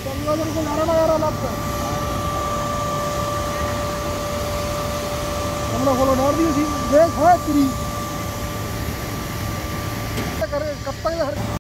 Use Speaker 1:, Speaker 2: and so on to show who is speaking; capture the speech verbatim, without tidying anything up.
Speaker 1: को नारा लगा रहा आपका हमरा फॉलो डाल दी थी देख है तेरी करे कब तक